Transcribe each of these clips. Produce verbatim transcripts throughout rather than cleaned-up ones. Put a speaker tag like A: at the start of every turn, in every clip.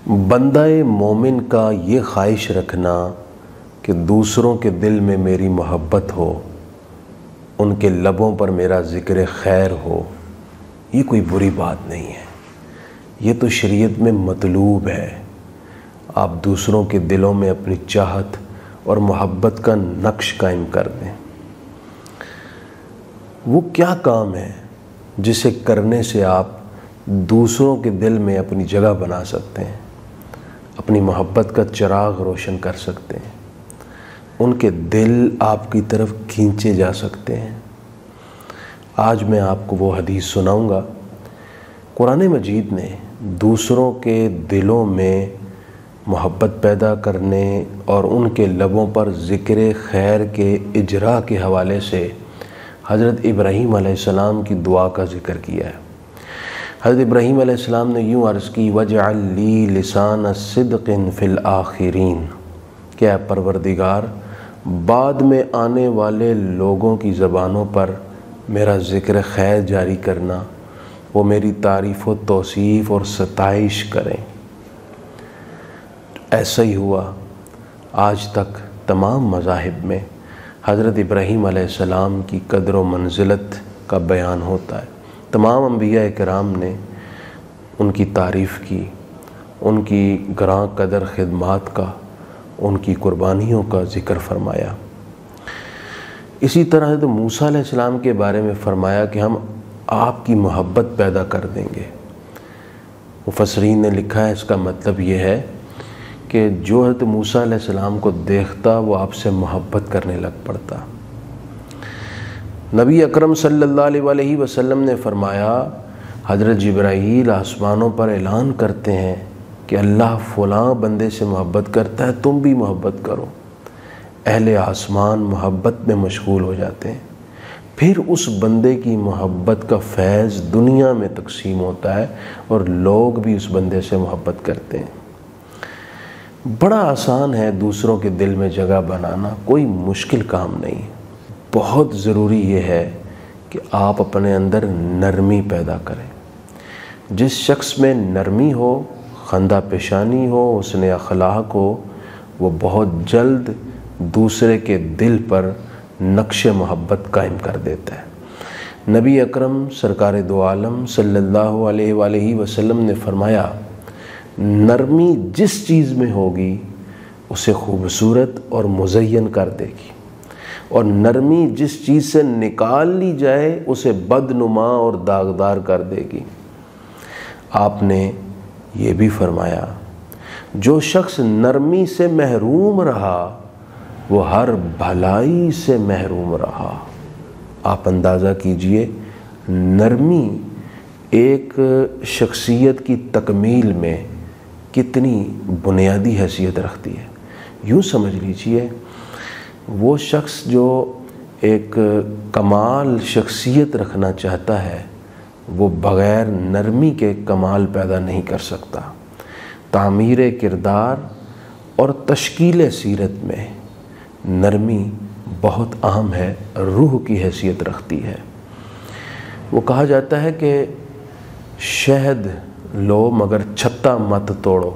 A: بندہ مومن کا یہ خواہش رکھنا کہ دوسروں کے دل میں میری محبت ہو، ان کے لبوں پر میرا ذکر خیر ہو، یہ کوئی بری بات نہیں ہے، یہ تو شریعت میں مطلوب ہے۔ آپ دوسروں کے دلوں میں اپنی چاہت اور محبت کا نقش قائم کر دیں۔ وہ کیا کام ہے جسے کرنے سے آپ دوسروں کے دل میں اپنی جگہ بنا سکتے ہیں، اپنی محبت کا چراغ روشن کر سکتے ہیں، ان کے دل آپ کی طرف کھینچے جا سکتے ہیں۔ آج میں آپ کو وہ حدیث سناؤں گا۔ قرآن مجید نے دوسروں کے دلوں میں محبت پیدا کرنے اور ان کے لبوں پر ذکر خیر کے اجرا کے حوالے سے حضرت ابراہیم علیہ السلام کی دعا کا ذکر کیا ہے۔ حضرت ابراہیم علیہ السلام نے یوں عرض کی، وَجْعَلْ لِي لِسَانَ صِدْقٍ فِي الْآخِرِينَ، کہ اے پروردگار بعد میں آنے والے لوگوں کی زبانوں پر میرا ذکر خیر جاری کرنا، وہ میری تعریف و توصیف اور ستائش کریں۔ ایسا ہی ہوا، آج تک تمام مذاہب میں حضرت ابراہیم علیہ السلام کی قدر و منزلت کا بیان ہوتا ہے۔ تمام انبیاء کرام نے ان کی تعریف کی، ان کی گراں قدر خدمات کا، ان کی قربانیوں کا ذکر فرمایا۔ اسی طرح حضرت موسیٰ علیہ السلام کے بارے میں فرمایا کہ ہم آپ کی محبت پیدا کر دیں گے۔ مفسرین نے لکھا ہے اس کا مطلب یہ ہے کہ جو حضرت موسیٰ علیہ السلام کو دیکھتا وہ آپ سے محبت کرنے لگ پڑتا۔ نبی اکرم صلی اللہ علیہ وآلہ وسلم نے فرمایا، حضرت جبرائیل آسمانوں پر اعلان کرتے ہیں کہ اللہ فلاں بندے سے محبت کرتا ہے، تم بھی محبت کرو۔ اہل آسمان محبت میں مشغول ہو جاتے ہیں، پھر اس بندے کی محبت کا فیض دنیا میں تقسیم ہوتا ہے اور لوگ بھی اس بندے سے محبت کرتے ہیں۔ بڑا آسان ہے دوسروں کے دل میں جگہ بنانا، کوئی مشکل کام نہیں۔ بہت ضروری یہ ہے کہ آپ اپنے اندر نرمی پیدا کریں۔ جس شخص میں نرمی ہو، خندہ پیشانی ہو، حسن اخلاق ہو، وہ بہت جلد دوسرے کے دل پر نقش محبت قائم کر دیتا ہے۔ نبی اکرم سرکار دو عالم صلی اللہ علیہ وآلہ وسلم نے فرمایا، نرمی جس چیز میں ہوگی اسے خوبصورت اور مزین کر دے گی، اور نرمی جس چیز سے نکال لی جائے اسے بدنما اور داغدار کر دے گی۔ آپ نے یہ بھی فرمایا، جو شخص نرمی سے محروم رہا وہ ہر بھلائی سے محروم رہا۔ آپ اندازہ کیجئے نرمی ایک شخصیت کی تکمیل میں کتنی بنیادی حیثیت رکھتی ہے۔ یوں سمجھ لیجئے وہ شخص جو ایک کمال شخصیت رکھنا چاہتا ہے وہ بغیر نرمی کے کمال پیدا نہیں کر سکتا۔ تعمیر کردار اور تشکیل سیرت میں نرمی بہت اہم ہے، روح کی حیثیت رکھتی ہے۔ وہ کہا جاتا ہے کہ شہد لو مگر چھتا مت توڑو۔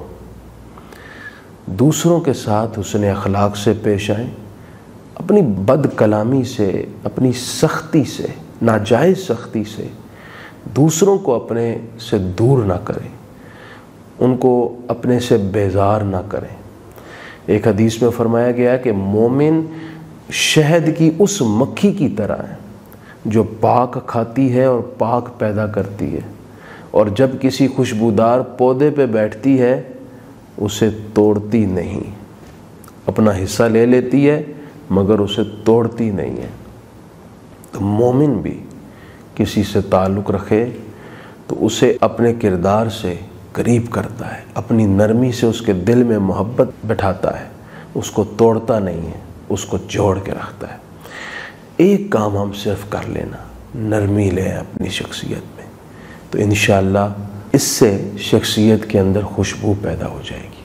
A: دوسروں کے ساتھ حسن اخلاق سے پیش آئیں، اپنی بد کلامی سے، اپنی سختی سے، ناجائز سختی سے دوسروں کو اپنے سے دور نہ کریں، ان کو اپنے سے بیزار نہ کریں۔ ایک حدیث میں فرمایا گیا ہے کہ مومن شہد کی اس مکھی کی طرح ہے جو پاک کھاتی ہے اور پاک پیدا کرتی ہے، اور جب کسی خوشبودار پودے پہ بیٹھتی ہے اسے توڑتی نہیں، اپنا حصہ لے لیتی ہے مگر اسے توڑتی نہیں ہے۔ تو مومن بھی کسی سے تعلق رکھے تو اسے اپنے کردار سے قریب کرتا ہے، اپنی نرمی سے اس کے دل میں محبت بٹھاتا ہے، اس کو توڑتا نہیں ہے، اس کو جوڑ کے رکھتا ہے۔ ایک کام ہم صرف کر لینا، نرمی لیں اپنی شخصیت میں، تو انشاءاللہ اس سے شخصیت کے اندر خوشبو پیدا ہو جائے گی۔